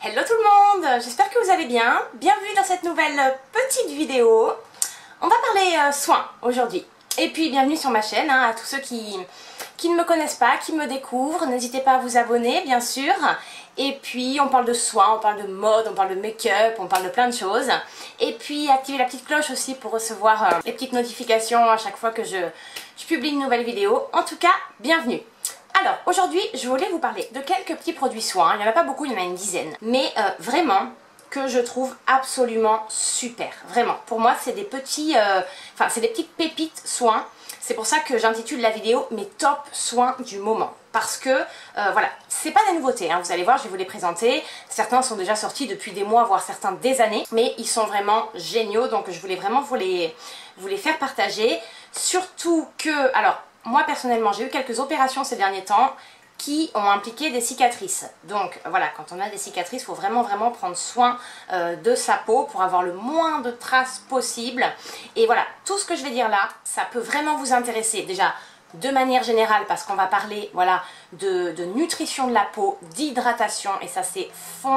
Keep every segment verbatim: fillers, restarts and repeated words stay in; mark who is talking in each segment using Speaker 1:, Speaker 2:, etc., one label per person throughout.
Speaker 1: Hello tout le monde, j'espère que vous allez bien. Bienvenue dans cette nouvelle petite vidéo. On va parler euh, soins aujourd'hui. Et puis bienvenue sur ma chaîne, hein, à tous ceux qui, qui ne me connaissent pas, qui me découvrent. N'hésitez pas à vous abonner bien sûr. Et puis on parle de soins, on parle de mode, on parle de make-up, on parle de plein de choses. Et puis activez la petite cloche aussi pour recevoir euh, les petites notifications à chaque fois que je, je publie une nouvelle vidéo. En tout cas, bienvenue. Alors aujourd'hui je voulais vous parler de quelques petits produits soins, il n'y en a pas beaucoup, il y en a une dizaine, mais euh, vraiment que je trouve absolument super, vraiment. Pour moi c'est des petits, euh, enfin c'est des petites pépites soins, c'est pour ça que j'intitule la vidéo mes top soins du moment. Parce que euh, voilà, c'est pas des nouveautés, hein, vous allez voir, je vais vous les présenter, certains sont déjà sortis depuis des mois, voire certains des années, mais ils sont vraiment géniaux, donc je voulais vraiment vous les, vous les faire partager, surtout que, alors, moi personnellement j'ai eu quelques opérations ces derniers temps qui ont impliqué des cicatrices. Donc voilà, quand on a des cicatrices, il faut vraiment vraiment prendre soin euh, de sa peau pour avoir le moins de traces possible. Et voilà, tout ce que je vais dire là, ça peut vraiment vous intéresser. Déjà, de manière générale, parce qu'on va parler voilà, de, de nutrition de la peau, d'hydratation, et ça c'est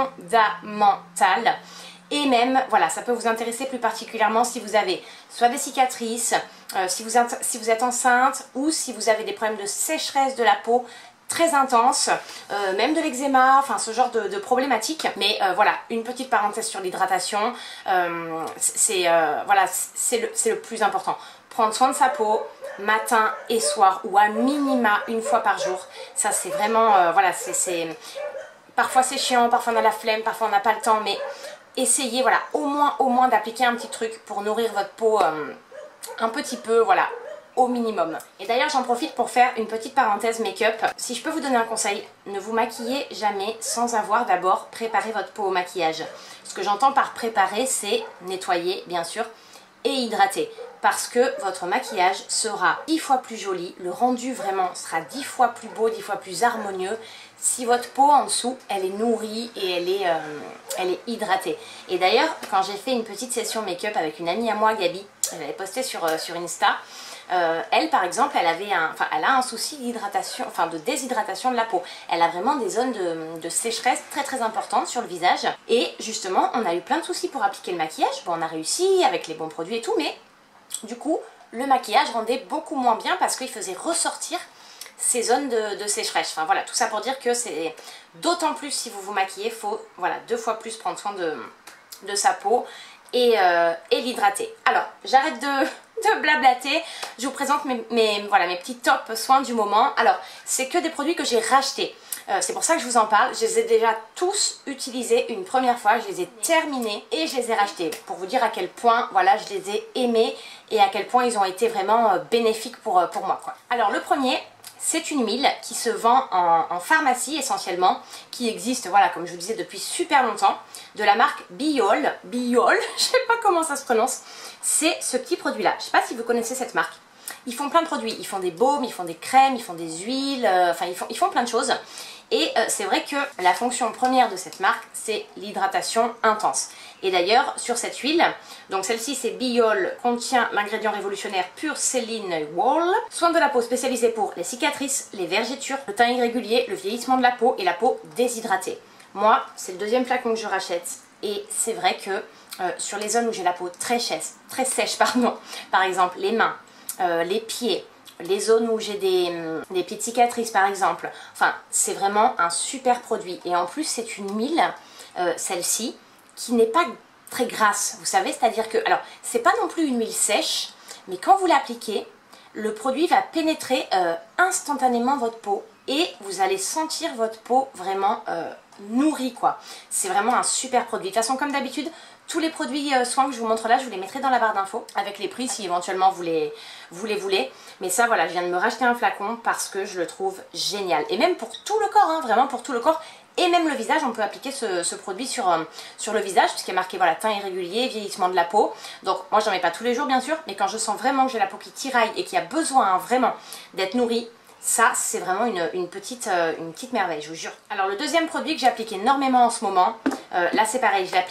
Speaker 1: fondamental. Et même, voilà, ça peut vous intéresser plus particulièrement si vous avez soit des cicatrices, euh, si, vous, si vous êtes enceinte ou si vous avez des problèmes de sécheresse de la peau très intense, euh, même de l'eczéma, enfin ce genre de, de problématiques. Mais euh, voilà, une petite parenthèse sur l'hydratation, euh, c'est euh, voilà, c'est le, c'est le plus important. Prendre soin de sa peau matin et soir ou à minima une fois par jour, ça c'est vraiment, euh, voilà, c'est parfois c'est chiant, parfois on a la flemme, parfois on n'a pas le temps, mais essayez voilà, au moins, au moins d'appliquer un petit truc pour nourrir votre peau euh, un petit peu, voilà, au minimum. Et d'ailleurs j'en profite pour faire une petite parenthèse make-up. Si je peux vous donner un conseil, ne vous maquillez jamais sans avoir d'abord préparé votre peau au maquillage. Ce que j'entends par préparer, c'est nettoyer bien sûr et hydrater. Parce que votre maquillage sera dix fois plus joli, le rendu vraiment sera dix fois plus beau, dix fois plus harmonieux si votre peau en dessous elle est nourrie et elle est, euh, elle est hydratée. Et d'ailleurs quand j'ai fait une petite session make-up avec une amie à moi, Gabi, je l'avais postée sur, euh, sur Insta, euh, elle par exemple elle, avait un, enfin, elle a un souci d'hydratation, enfin de déshydratation de la peau. Elle a vraiment des zones de, de sécheresse très très importantes sur le visage. Et justement on a eu plein de soucis pour appliquer le maquillage. Bon, on a réussi avec les bons produits et tout, mais du coup le maquillage rendait beaucoup moins bien parce qu'il faisait ressortir ces zones de, de sécheresse. Enfin voilà, tout ça pour dire que c'est d'autant plus si vous vous maquillez, il faut voilà, deux fois plus prendre soin de, de sa peau et, euh, et l'hydrater. Alors j'arrête de, de blablater, je vous présente mes, mes, voilà, mes petits top soins du moment. Alors c'est que des produits que j'ai rachetés. Euh, c'est pour ça que je vous en parle. Je les ai déjà tous utilisés une première fois, je les ai terminés et je les ai rachetés pour vous dire à quel point voilà, je les ai aimés et à quel point ils ont été vraiment euh, bénéfiques pour, euh, pour moi, quoi. Alors le premier, c'est une huile qui se vend en, en pharmacie essentiellement, qui existe, voilà, comme je vous disais, depuis super longtemps, de la marque Biol. Biol, je sais pas comment ça se prononce. C'est ce petit produit-là. Je sais pas si vous connaissez cette marque. Ils font plein de produits. Ils font des baumes, ils font des crèmes, ils font des huiles, euh, enfin ils font, ils font plein de choses. Et euh, c'est vrai que la fonction première de cette marque, c'est l'hydratation intense. Et d'ailleurs, sur cette huile, donc celle-ci c'est Biol, contient l'ingrédient révolutionnaire Pure Céline Wall. Soin de la peau spécialisé pour les cicatrices, les vergetures, le teint irrégulier, le vieillissement de la peau et la peau déshydratée. Moi, c'est le deuxième flacon que je rachète. Et c'est vrai que euh, sur les zones où j'ai la peau très sèche, très sèche pardon, par exemple les mains, euh, les pieds, les zones où j'ai des, des petites cicatrices par exemple, enfin c'est vraiment un super produit. Et en plus c'est une huile, euh, celle-ci, qui n'est pas très grasse, vous savez, c'est-à-dire que, alors c'est pas non plus une huile sèche, mais quand vous l'appliquez, le produit va pénétrer euh, instantanément votre peau et vous allez sentir votre peau vraiment euh, nourrie, quoi. C'est vraiment un super produit. De toute façon, comme d'habitude, tous les produits euh, soins que je vous montre là, je vous les mettrai dans la barre d'infos avec les prix si éventuellement vous les, vous les voulez. Mais ça, voilà, je viens de me racheter un flacon parce que je le trouve génial. Et même pour tout le corps, hein, vraiment pour tout le corps. Et même le visage, on peut appliquer ce, ce produit sur, euh, sur le visage, puisqu'il est marqué voilà, teint irrégulier, vieillissement de la peau. Donc moi j'en mets pas tous les jours bien sûr, mais quand je sens vraiment que j'ai la peau qui tiraille et qui a besoin hein, vraiment d'être nourrie, ça c'est vraiment une, une, petite, euh, une petite merveille, je vous jure. Alors le deuxième produit que j'applique énormément en ce moment, euh, là c'est pareil, je l'applique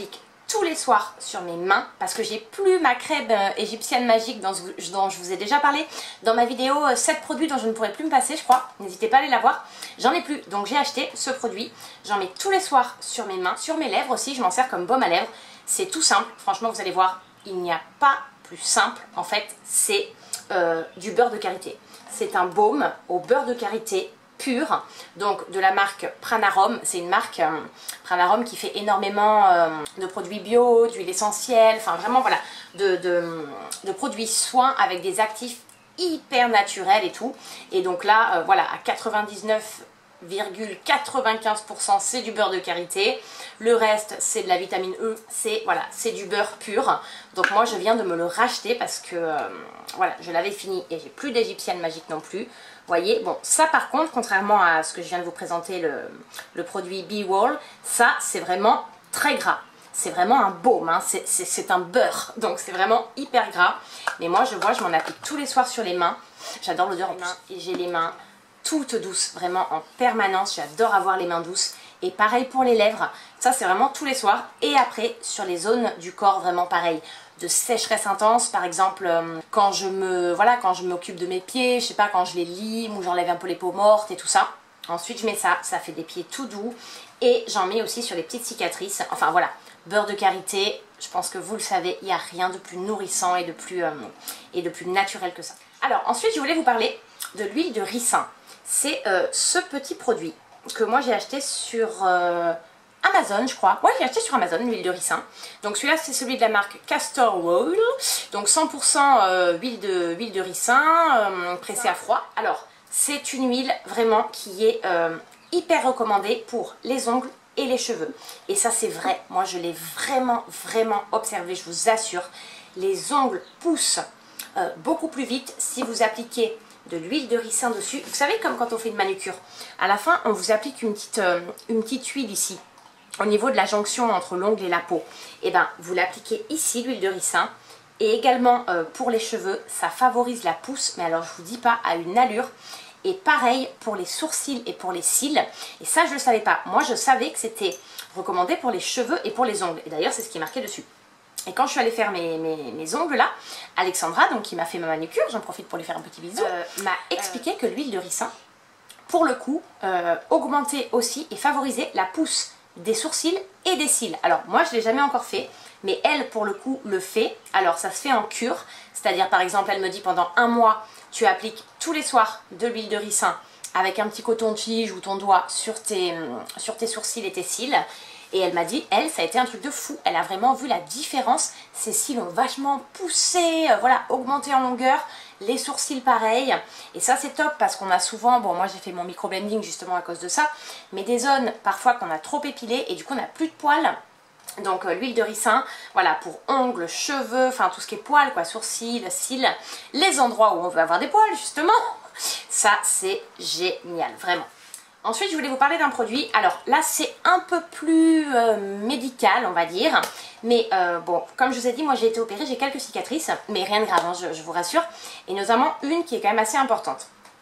Speaker 1: tous les soirs sur mes mains parce que j'ai plus ma crème euh, égyptienne magique dont, dont je vous ai déjà parlé dans ma vidéo euh, sept produits dont je ne pourrais plus me passer, je crois. N'hésitez pas à aller la voir. J'en ai plus, donc j'ai acheté ce produit. J'en mets tous les soirs sur mes mains, sur mes lèvres aussi. Je m'en sers comme baume à lèvres. C'est tout simple. Franchement, vous allez voir, il n'y a pas plus simple. En fait, c'est euh, du beurre de karité. C'est un baume au beurre de karité pur, donc de la marque Pranarum. C'est une marque euh, Pranarum qui fait énormément euh, de produits bio, d'huile essentielle, enfin vraiment voilà, de, de, de produits soins avec des actifs hyper naturels et tout. Et donc là, euh, voilà, à quatre-vingt-dix-neuf virgule quatre-vingt-quinze pour cent c'est du beurre de karité, le reste c'est de la vitamine E, c'est voilà, c'est du beurre pur. Donc moi je viens de me le racheter parce que euh, voilà, je l'avais fini et j'ai plus d'égyptienne magique non plus. Vous voyez, bon ça par contre, contrairement à ce que je viens de vous présenter, le, le produit B-Wall, ça c'est vraiment très gras. C'est vraiment un baume, hein. C'est un beurre, donc c'est vraiment hyper gras. Mais moi je vois, je m'en applique tous les soirs sur les mains. J'adore l'odeur en plus. Et j'ai les mains toutes douces, vraiment en permanence. J'adore avoir les mains douces. Et pareil pour les lèvres, ça c'est vraiment tous les soirs. Et après, sur les zones du corps, vraiment pareil. De sécheresse intense, par exemple, euh, quand je me voilà, quand je m'occupe de mes pieds, je sais pas, quand je les lime ou j'enlève un peu les peaux mortes et tout ça. Ensuite, je mets ça, ça fait des pieds tout doux. Et j'en mets aussi sur les petites cicatrices. Enfin voilà, beurre de karité, je pense que vous le savez, il n'y a rien de plus nourrissant et de plus, euh, et de plus naturel que ça. Alors ensuite, je voulais vous parler de l'huile de ricin. C'est euh, ce petit produit que moi j'ai acheté sur euh, Amazon, je crois. Ouais, j'ai acheté sur Amazon, l'huile de ricin. Donc celui-là, c'est celui de la marque Castor Oil. Donc cent pour cent euh, huile, de, huile de ricin, euh, pressée à froid. Alors, c'est une huile vraiment qui est euh, hyper recommandée pour les ongles et les cheveux. Et ça, c'est vrai. Moi, je l'ai vraiment, vraiment observé, je vous assure. Les ongles poussent euh, beaucoup plus vite si vous appliquez de l'huile de ricin dessus. Vous savez, comme quand on fait une manucure, à la fin on vous applique une petite, euh, une petite huile ici au niveau de la jonction entre l'ongle et la peau. Et ben vous l'appliquez ici, l'huile de ricin. Et également euh, pour les cheveux, ça favorise la pousse, mais alors je vous dis pas, à une allure. Et pareil pour les sourcils et pour les cils. Et ça je ne le savais pas. Moi je savais que c'était recommandé pour les cheveux et pour les ongles. Et d'ailleurs c'est ce qui est marqué dessus. Et quand je suis allée faire mes, mes, mes ongles là, Alexandra, donc qui m'a fait ma manucure, j'en profite pour lui faire un petit bisou, euh, m'a expliqué que l'huile de ricin, pour le coup, euh, augmentait aussi et favorisait la pousse des sourcils et des cils. Alors moi je ne l'ai jamais encore fait, mais elle pour le coup le fait. Alors ça se fait en cure, c'est-à-dire par exemple elle me dit pendant un mois, tu appliques tous les soirs de l'huile de ricin avec un petit coton-tige ou ton doigt sur tes, sur tes sourcils et tes cils. Et elle m'a dit, elle, ça a été un truc de fou. Elle a vraiment vu la différence. Ses cils ont vachement poussé, euh, voilà, augmenté en longueur. Les sourcils pareil. Et ça, c'est top parce qu'on a souvent, bon, moi j'ai fait mon micro-blending justement à cause de ça, mais des zones parfois qu'on a trop épilées et du coup on n'a plus de poils. Donc euh, l'huile de ricin, voilà, pour ongles, cheveux, enfin tout ce qui est poils, quoi, sourcils, cils, les endroits où on veut avoir des poils justement. Ça, c'est génial, vraiment. Ensuite, je voulais vous parler d'un produit. Alors là, c'est un peu plus euh, médical, on va dire. Mais euh, bon, comme je vous ai dit, moi j'ai été opérée, j'ai quelques cicatrices, mais rien de grave, hein, je, je vous rassure. Et notamment une qui est quand même assez importante.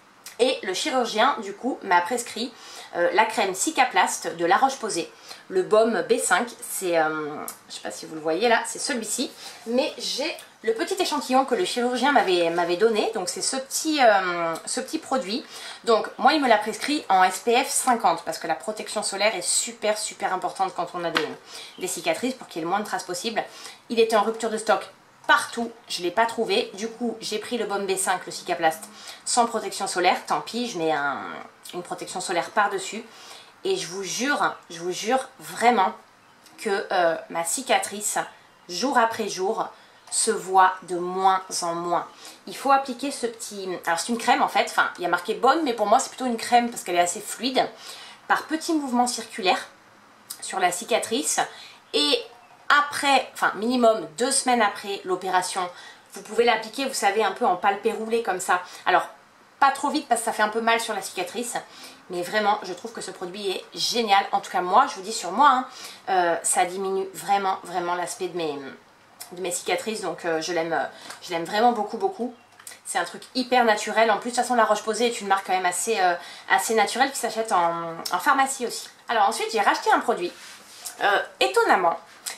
Speaker 1: Et le chirurgien, du coup, m'a prescrit euh, la crème Cicaplast de La Roche-Posay. Le baume B cinq, c'est, euh, je ne sais pas si vous le voyez là, c'est celui-ci. Mais j'ai le petit échantillon que le chirurgien m'avait m'avait donné. Donc c'est ce petit, euh, ce petit produit. Donc moi il me l'a prescrit en S P F cinquante parce que la protection solaire est super super importante quand on a des, des cicatrices pour qu'il y ait le moins de traces possible. Il était en rupture de stock partout, je ne l'ai pas trouvé. Du coup j'ai pris le baume B cinq, le Cicaplast, sans protection solaire. Tant pis, je mets un, une protection solaire par-dessus. Et je vous jure, je vous jure vraiment que euh, ma cicatrice, jour après jour, se voit de moins en moins. Il faut appliquer ce petit... Alors c'est une crème en fait, enfin il y a marqué baume, mais pour moi c'est plutôt une crème parce qu'elle est assez fluide. Par petits mouvements circulaires sur la cicatrice. Et après, enfin minimum deux semaines après l'opération, vous pouvez l'appliquer, vous savez, un peu en palpé roulé comme ça. Alors pas trop vite parce que ça fait un peu mal sur la cicatrice. Mais vraiment, je trouve que ce produit est génial. En tout cas, moi, je vous dis sur moi, hein, euh, ça diminue vraiment, vraiment l'aspect de mes, de mes cicatrices. Donc, euh, je l'aime euh, je l'aime vraiment beaucoup, beaucoup. C'est un truc hyper naturel. En plus, de toute façon, La Roche-Posay est une marque quand même assez, euh, assez naturelle qui s'achète en, en pharmacie aussi. Alors ensuite, j'ai racheté un produit. Euh, étonnamment,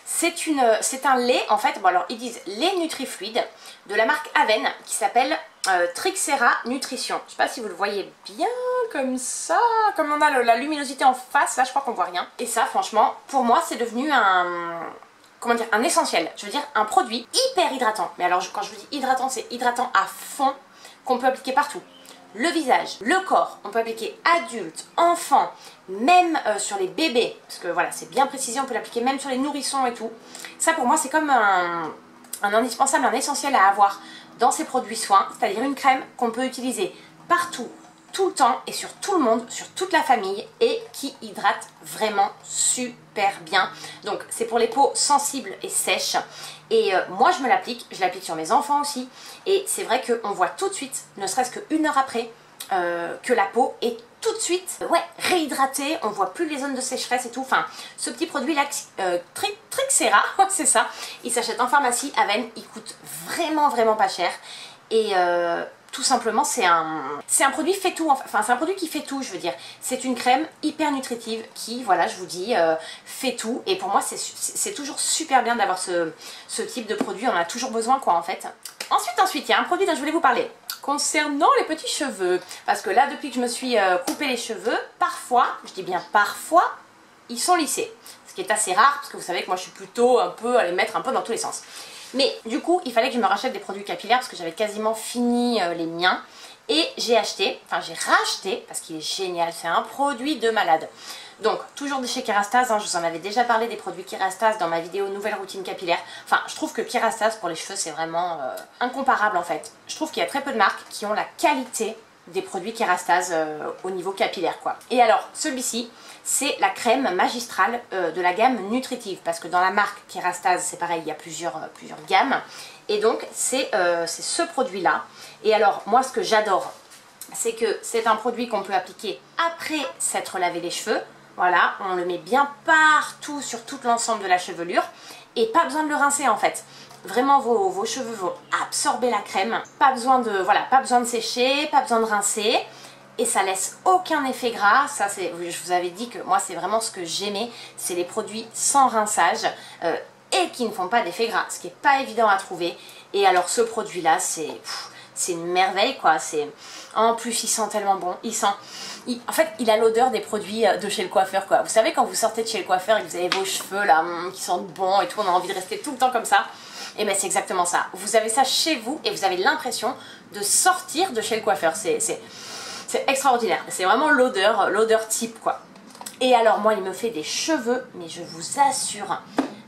Speaker 1: C'est une, c'est un lait, en fait, bon alors ils disent lait Nutrifluide de la marque Aven qui s'appelle euh, Trixera Nutrition. Je sais pas si vous le voyez bien comme ça, comme on a le, la luminosité en face, là je crois qu'on voit rien. Et ça franchement, pour moi c'est devenu un, comment dire, un essentiel. Je veux dire un produit hyper hydratant. Mais alors quand je vous dis hydratant, c'est hydratant à fond qu'on peut appliquer partout. Le visage, le corps, on peut appliquer adulte, enfant, même euh, sur les bébés, parce que voilà, c'est bien précisé, on peut l'appliquer même sur les nourrissons et tout. Ça pour moi c'est comme un, un indispensable, un essentiel à avoir dans ces produits soins, c'est-à-dire une crème qu'on peut utiliser partout, tout le temps et sur tout le monde, sur toute la famille et qui hydrate vraiment super bien. Donc c'est pour les peaux sensibles et sèches. Et euh, moi je me l'applique, je l'applique sur mes enfants aussi. Et c'est vrai qu'on voit tout de suite, ne serait-ce qu'une heure après, euh, que la peau est tout de suite euh, ouais, réhydratée. On voit plus les zones de sécheresse et tout. Enfin, ce petit produit là, euh, Trixera, c'est ça. Il s'achète en pharmacie, Aven, il coûte vraiment vraiment pas cher. Et euh, tout simplement c'est un, c'est un produit fait tout, enfin c'est un produit qui fait tout je veux dire. C'est une crème hyper nutritive qui, voilà je vous dis, euh, fait tout. Et pour moi c'est toujours super bien d'avoir ce, ce type de produit, on en a toujours besoin quoi en fait. Ensuite, ensuite, il y a un produit dont je voulais vous parler concernant les petits cheveux. Parce que là, depuis que je me suis euh, coupé les cheveux, parfois, je dis bien parfois, ils sont lissés. Ce qui est assez rare, parce que vous savez que moi je suis plutôt un peu à les mettre un peu dans tous les sens. Mais du coup, il fallait que je me rachète des produits capillaires parce que j'avais quasiment fini euh, les miens. Et j'ai acheté, enfin j'ai racheté, parce qu'il est génial, c'est un produit de malade. Donc, toujours de chez Kerastase, hein, je vous en avais déjà parlé des produits Kerastase dans ma vidéo Nouvelle routine capillaire. Enfin, je trouve que Kerastase pour les cheveux, c'est vraiment euh, incomparable en fait. Je trouve qu'il y a très peu de marques qui ont la qualité des produits Kerastase euh, au niveau capillaire quoi. Et alors, celui-ci, c'est la crème magistrale euh, de la gamme nutritive. Parce que dans la marque Kerastase, c'est pareil, il y a plusieurs, euh, plusieurs gammes. Et donc, c'est euh, ce produit-là. Et alors, moi, ce que j'adore, c'est que c'est un produit qu'on peut appliquer après s'être lavé les cheveux. Voilà, on le met bien partout sur tout l'ensemble de la chevelure. Et pas besoin de le rincer en fait. Vraiment, vos, vos cheveux vont absorber la crème. Pas besoin de, voilà, pas besoin de sécher, pas besoin de rincer. Et ça laisse aucun effet gras. Ça, c'est, je vous avais dit que moi, c'est vraiment ce que j'aimais. C'est les produits sans rinçage euh, et qui ne font pas d'effet gras. Ce qui n'est pas évident à trouver. Et alors, ce produit-là, c'est... C'est une merveille quoi, c'est en plus il sent tellement bon, il sent, il... en fait il a l'odeur des produits de chez le coiffeur quoi. Vous savez quand vous sortez de chez le coiffeur et que vous avez vos cheveux là qui sentent bon et tout, on a envie de rester tout le temps comme ça. Et bien c'est exactement ça, vous avez ça chez vous et vous avez l'impression de sortir de chez le coiffeur, c'est extraordinaire, c'est vraiment l'odeur, l'odeur type quoi. Et alors moi il me fait des cheveux, mais je vous assure,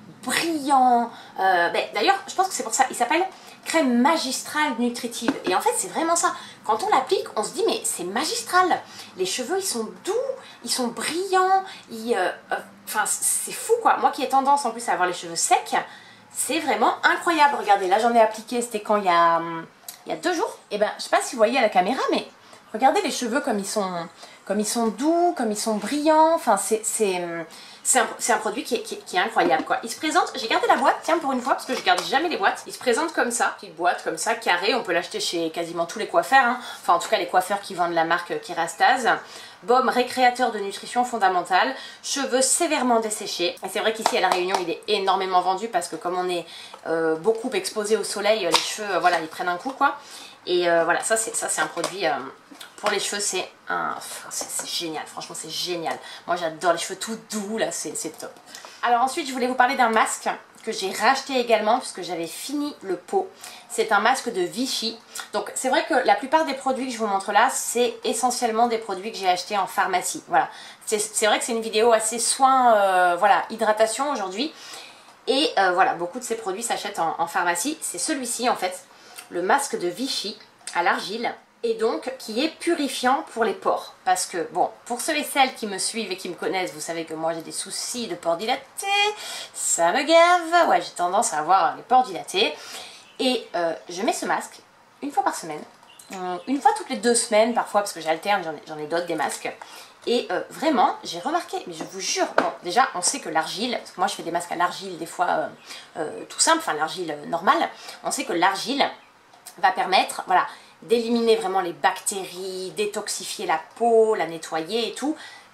Speaker 1: brillants, euh, ben, d'ailleurs je pense que c'est pour ça, il s'appelle crème magistrale nutritive. Et en fait c'est vraiment ça, quand on l'applique on se dit mais c'est magistral, les cheveux ils sont doux, ils sont brillants, ils, euh, euh, enfin c'est fou quoi. Moi qui ai tendance en plus à avoir les cheveux secs, c'est vraiment incroyable. Regardez là j'en ai appliqué, c'était quand il y a, hum, il y a deux jours. Et ben je sais pas si vous voyez à la caméra mais regardez les cheveux comme ils sont, comme ils sont doux, comme ils sont brillants, enfin c'est... C'est un, un produit qui est, qui, est, qui est incroyable quoi. Il se présente, j'ai gardé la boîte, tiens pour une fois, parce que je garde jamais les boîtes. Il se présente comme ça, petite boîte comme ça, carrée, on peut l'acheter chez quasiment tous les coiffeurs, hein. Enfin en tout cas les coiffeurs qui vendent la marque Kerastase. Baume récréateur de nutrition fondamentale, cheveux sévèrement desséchés. Et c'est vrai qu'ici à La Réunion il est énormément vendu parce que comme on est euh, beaucoup exposé au soleil, les cheveux, euh, voilà, ils prennent un coup quoi. Et euh, voilà, ça c'est un produit... Euh, pour les cheveux, c'est un... c'est génial, franchement c'est génial. Moi j'adore les cheveux tout doux, là c'est top. Alors ensuite je voulais vous parler d'un masque que j'ai racheté également puisque j'avais fini le pot. C'est un masque de Vichy. Donc c'est vrai que la plupart des produits que je vous montre là, c'est essentiellement des produits que j'ai achetés en pharmacie. Voilà, c'est vrai que c'est une vidéo assez soin, euh, voilà, hydratation aujourd'hui. Et euh, voilà, beaucoup de ces produits s'achètent en, en pharmacie. C'est celui-ci en fait, le masque de Vichy à l'argile. Et donc qui est purifiant pour les pores. Parce que, bon, pour ceux et celles qui me suivent et qui me connaissent, vous savez que moi j'ai des soucis de pores dilatés, ça me gave, ouais j'ai tendance à avoir les pores dilatés. Et euh, je mets ce masque une fois par semaine, une fois toutes les deux semaines parfois, parce que j'alterne, j'en ai, ai d'autres des masques. Et euh, vraiment, j'ai remarqué, mais je vous jure, bon, déjà on sait que l'argile, parce que moi je fais des masques à l'argile des fois euh, euh, tout simple, enfin l'argile normale, on sait que l'argile va permettre, voilà, d'éliminer vraiment les bactéries, détoxifier la peau, la nettoyer et tout.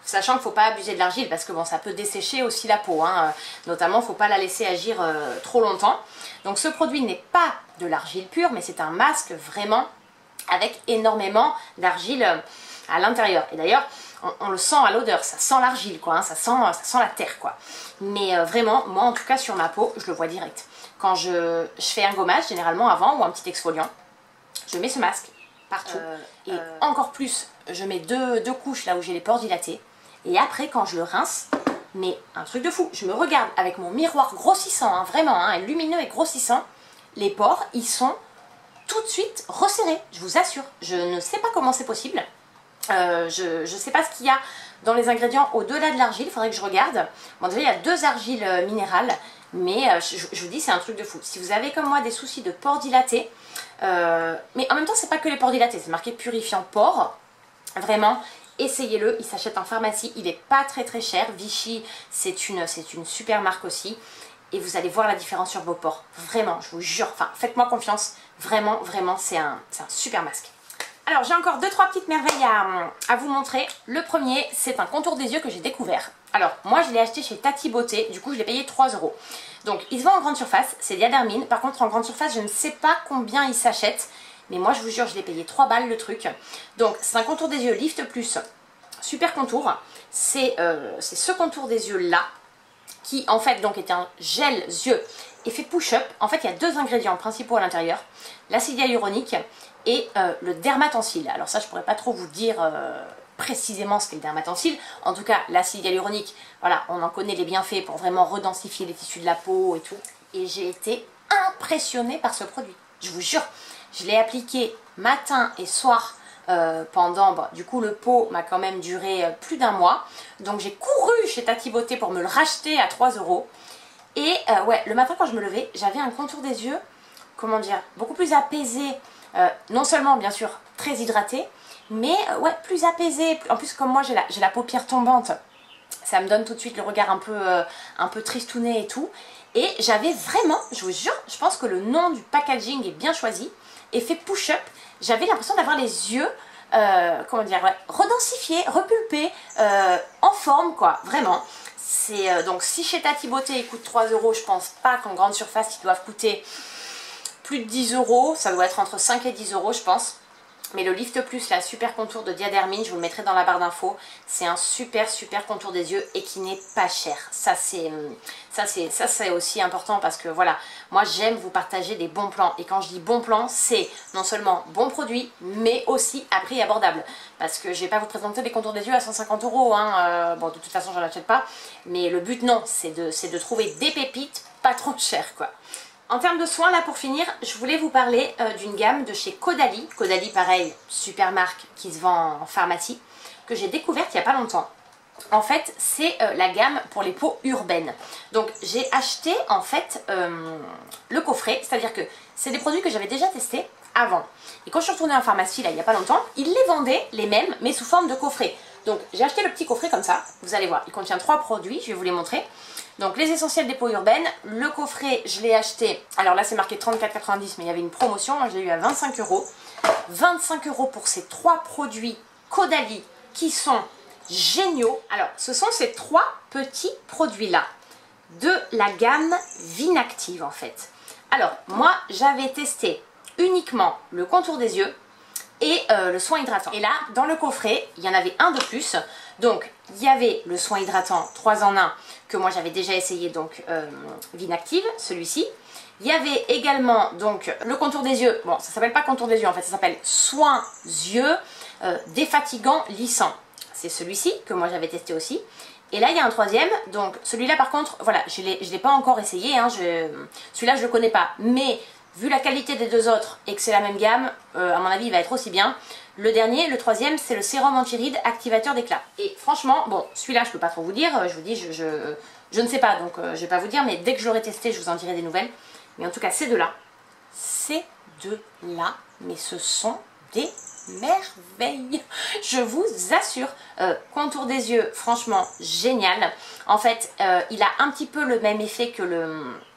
Speaker 1: Sachant qu'il ne faut pas abuser de l'argile parce que bon, ça peut dessécher aussi la peau, hein. Notamment il ne faut pas la laisser agir euh, trop longtemps. Donc ce produit n'est pas de l'argile pure, mais c'est un masque vraiment avec énormément d'argile à l'intérieur. Et d'ailleurs, on, on le sent à l'odeur, ça sent l'argile, quoi, hein, ça, sent, ça sent la terre, quoi. Mais euh, vraiment, moi en tout cas sur ma peau, je le vois direct. Quand je, je fais un gommage, généralement avant, ou un petit exfoliant, je mets ce masque partout. Euh, et euh... encore plus, je mets deux, deux couches là où j'ai les pores dilatés. Et après, quand je le rince, mais un truc de fou, je me regarde avec mon miroir grossissant, hein, vraiment, hein, lumineux et grossissant, les pores, ils sont tout de suite resserrés, je vous assure. Je ne sais pas comment c'est possible. Euh, je ne sais pas ce qu'il y a dans les ingrédients au-delà de l'argile, il faudrait que je regarde. Bon, déjà, il y a deux argiles euh, minérales, mais euh, je, je vous dis, c'est un truc de fou. Si vous avez comme moi des soucis de pores dilatés, euh, mais en même temps, c'est pas que les pores dilatés, c'est marqué purifiant pores, vraiment. Essayez-le, il s'achète en pharmacie, il n'est pas très très cher. Vichy, c'est une, c'est une super marque aussi. Et vous allez voir la différence sur vos pores. Vraiment, je vous jure, enfin, faites-moi confiance. Vraiment, vraiment, c'est un, c'est un super masque. Alors, j'ai encore deux trois petites merveilles à, à vous montrer. Le premier, c'est un contour des yeux que j'ai découvert. Alors, moi, je l'ai acheté chez Tati Beauté. Du coup, je l'ai payé trois euros. Donc, il se vend en grande surface. C'est Diadermine. Par contre, en grande surface, je ne sais pas combien il s'achète. Mais moi, je vous jure, je l'ai payé trois balles le truc. Donc, c'est un contour des yeux Lift Plus. Super contour. C'est euh, ce contour des yeux là, qui en fait donc est un gel yeux effet push-up. En fait, il y a deux ingrédients principaux à l'intérieur. L'acide hyaluronique et euh, le dermatensile. Alors ça, je pourrais pas trop vous dire euh, précisément ce qu'est le dermatensile. En tout cas, l'acide hyaluronique, voilà, on en connaît les bienfaits pour vraiment redensifier les tissus de la peau et tout. Et j'ai été impressionnée par ce produit. Je vous jure. Je l'ai appliqué matin et soir euh, pendant, bon, du coup le pot m'a quand même duré euh, plus d'un mois. Donc j'ai couru chez Tati Beauté pour me le racheter à trois euros. Et euh, ouais, le matin quand je me levais, j'avais un contour des yeux, comment dire, beaucoup plus apaisé. Euh, non seulement bien sûr très hydraté, mais euh, ouais, plus apaisé. En plus comme moi j'ai la, j'ai la paupière tombante, ça me donne tout de suite le regard un peu, euh, un peu tristounet et tout. Et j'avais vraiment, je vous jure, je pense que le nom du packaging est bien choisi. Effet push-up, j'avais l'impression d'avoir les yeux, euh, comment dire, ouais, redensifiés, repulpés, euh, en forme quoi, vraiment. C'est euh, donc si chez Tati Beauté il coûte trois euros, je pense pas qu'en grande surface ils doivent coûter plus de dix euros, ça doit être entre cinq et dix euros je pense. Mais le Lift Plus, la super contour de Diadermine, je vous le mettrai dans la barre d'infos. C'est un super super contour des yeux et qui n'est pas cher. Ça c'est ça c'est ça c'est aussi important parce que voilà, moi j'aime vous partager des bons plans. Et quand je dis bons plans, c'est non seulement bons produits, mais aussi à prix abordable. Parce que je vais pas vous présenter des contours des yeux à cent cinquante euros. Hein. Euh, bon, de toute façon, j'en achète pas. Mais le but non, c'est de, c'est de trouver des pépites pas trop chères quoi. En termes de soins, là pour finir, je voulais vous parler euh, d'une gamme de chez Caudalie. Caudalie, pareil, super marque qui se vend en pharmacie, que j'ai découverte il n'y a pas longtemps. En fait, c'est euh, la gamme pour les peaux urbaines. Donc j'ai acheté en fait euh, le coffret, c'est-à-dire que c'est des produits que j'avais déjà testés avant. Et quand je suis retournée en pharmacie, là il n'y a pas longtemps, ils les vendaient les mêmes, mais sous forme de coffret. Donc j'ai acheté le petit coffret comme ça, vous allez voir, il contient trois produits, je vais vous les montrer. Donc les essentiels des peaux urbaines, le coffret je l'ai acheté, alors là c'est marqué trente-quatre quatre-vingt-dix mais il y avait une promotion, moi je l'ai eu à vingt-cinq euros. vingt-cinq euros pour ces trois produits Caudalie qui sont géniaux. Alors ce sont ces trois petits produits là de la gamme Vinactive en fait. Alors moi j'avais testé uniquement le contour des yeux et euh, le soin hydratant. Et là, dans le coffret, il y en avait un de plus. Donc, il y avait le soin hydratant trois en un que moi j'avais déjà essayé, donc euh, Vinactive, celui-ci. Il y avait également donc le contour des yeux. Bon, ça s'appelle pas contour des yeux en fait, ça s'appelle soin yeux euh, défatigant lissant. C'est celui-ci que moi j'avais testé aussi. Et là, il y a un troisième. Donc, celui-là par contre, voilà, je ne l'ai pas encore essayé. Hein, celui-là, je le connais pas. Mais vu la qualité des deux autres et que c'est la même gamme, euh, à mon avis il va être aussi bien. Le dernier, le troisième, c'est le sérum anti-rides activateur d'éclat. Et franchement, bon, celui-là je peux pas trop vous dire, je vous dis, je, je, je ne sais pas, donc euh, je vais pas vous dire, mais dès que je l'aurai testé, je vous en dirai des nouvelles. Mais en tout cas, ces deux-là, ces deux-là, mais ce sont des merveilles, je vous assure. euh, Contour des yeux, franchement, génial. En fait, euh, il a un petit peu le même effet que le...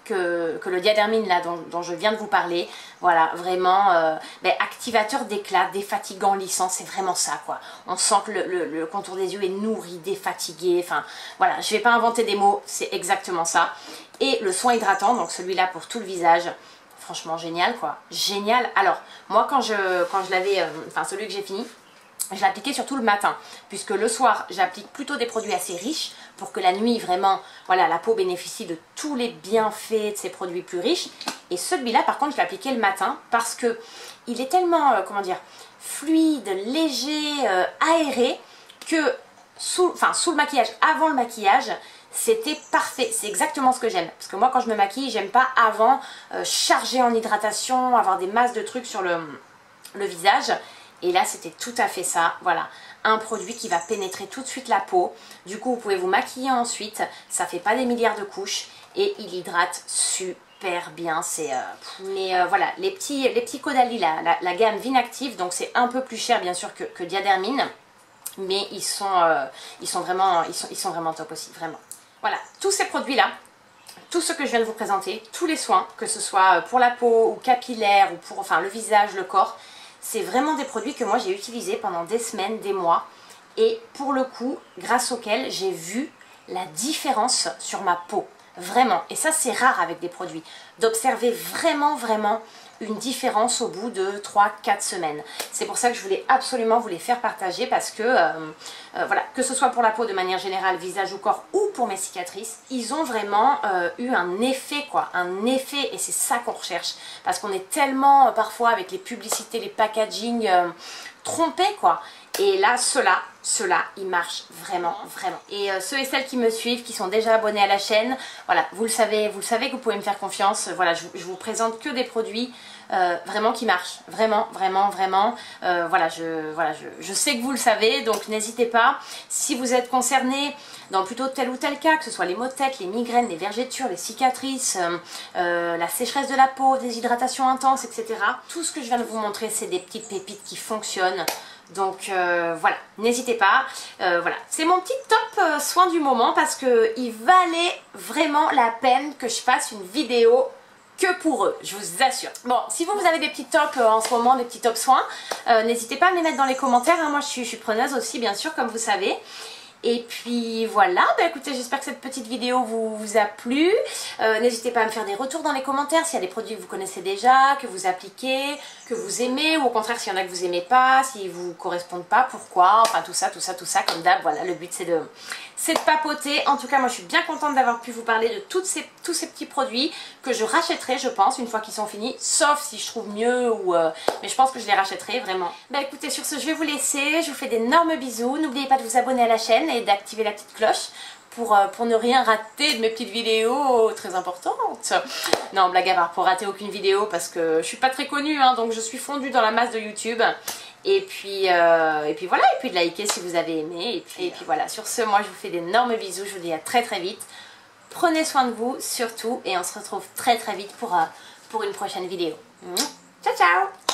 Speaker 1: que, que le Diadermine là dont, dont je viens de vous parler. Voilà, vraiment euh, ben, activateur d'éclat, défatigant, lissant, c'est vraiment ça quoi. On sent que le, le, le contour des yeux est nourri, défatigué, enfin voilà, je vais pas inventer des mots, c'est exactement ça. Et le soin hydratant, donc celui-là pour tout le visage, franchement génial quoi, génial. Alors moi quand je, quand je l'avais, euh, enfin celui que j'ai fini, je l'ai appliqué surtout le matin, puisque le soir j'applique plutôt des produits assez riches pour que la nuit vraiment, voilà, la peau bénéficie de tous les bienfaits de ces produits plus riches. Et celui-là par contre je l'ai appliqué le matin parce que il est tellement, euh, comment dire, fluide, léger, euh, aéré que sous, enfin, sous le maquillage, avant le maquillage, c'était parfait, c'est exactement ce que j'aime. Parce que moi quand je me maquille, j'aime pas avant euh, charger en hydratation, avoir des masses de trucs sur le, le visage. Et là c'était tout à fait ça, voilà, un produit qui va pénétrer tout de suite la peau. Du coup vous pouvez vous maquiller ensuite, ça fait pas des milliards de couches et il hydrate super bien. C'est euh, mais euh, voilà, les petits, les petits Caudalie, la, la, la gamme Vinactive, donc c'est un peu plus cher bien sûr que, que Diadermine, mais ils sont, euh, ils, sont vraiment, ils, sont, ils sont vraiment top aussi, vraiment. Voilà, tous ces produits là, tout ce que je viens de vous présenter, tous les soins, que ce soit pour la peau ou capillaire ou pour enfin, le visage, le corps, c'est vraiment des produits que moi j'ai utilisés pendant des semaines, des mois, et pour le coup, grâce auxquels j'ai vu la différence sur ma peau, vraiment. Et ça c'est rare avec des produits, d'observer vraiment vraiment une différence au bout de trois quatre semaines. C'est pour ça que je voulais absolument vous les faire partager parce que, euh, euh, voilà, que ce soit pour la peau de manière générale, visage ou corps, ou pour mes cicatrices, ils ont vraiment euh, eu un effet, quoi, un effet, et c'est ça qu'on recherche. Parce qu'on est tellement, euh, parfois, avec les publicités, les packaging, euh, trompés, quoi. Et là, ceux-là, ceux-là, ils marchent vraiment, vraiment. Et euh, ceux et celles qui me suivent, qui sont déjà abonnés à la chaîne, voilà, vous le savez, vous le savez que vous pouvez me faire confiance. Voilà, je, je vous présente que des produits euh, vraiment qui marchent, vraiment, vraiment, vraiment. Euh, voilà, je, voilà je, je sais que vous le savez, donc n'hésitez pas. Si vous êtes concerné dans plutôt tel ou tel cas, que ce soit les maux de tête, les migraines, les vergetures, les cicatrices, euh, euh, la sécheresse de la peau, déshydratation intense, et cetera. Tout ce que je viens de vous montrer, c'est des petites pépites qui fonctionnent. Donc euh, voilà, n'hésitez pas, euh, voilà, c'est mon petit top euh, soin du moment parce que il valait vraiment la peine que je fasse une vidéo que pour eux, je vous assure. Bon, si vous, vous avez des petits tops euh, en ce moment, des petits top soins, euh, n'hésitez pas à me les mettre dans les commentaires, hein. Moi je suis, je suis preneuse aussi bien sûr comme vous savez. Et puis voilà, bah écoutez, j'espère que cette petite vidéo vous, vous a plu. Euh, N'hésitez pas à me faire des retours dans les commentaires s'il y a des produits que vous connaissez déjà, que vous appliquez, que vous aimez, ou au contraire s'il y en a que vous aimez pas, s'ils vous correspondent pas, pourquoi, enfin tout ça, tout ça, tout ça, comme d'hab, voilà, le but c'est de, c'est de papoter. En tout cas, moi je suis bien contente d'avoir pu vous parler de toutes ces, tous ces petits produits que je rachèterai, je pense, une fois qu'ils sont finis, sauf si je trouve mieux, ou euh, mais je pense que je les rachèterai, vraiment. Bah écoutez, sur ce, je vais vous laisser, je vous fais d'énormes bisous, n'oubliez pas de vous abonner à la chaîne et d'activer la petite cloche pour, euh, pour ne rien rater de mes petites vidéos très importantes. Non, blague à part, pour rater aucune vidéo parce que je suis pas très connue, hein, donc je suis fondue dans la masse de YouTube. Et puis, euh, et puis voilà, et puis de liker si vous avez aimé. Et puis, et puis voilà, sur ce, moi je vous fais d'énormes bisous, je vous dis à très très vite. Prenez soin de vous surtout et on se retrouve très très vite pour, euh, pour une prochaine vidéo. Ciao ciao!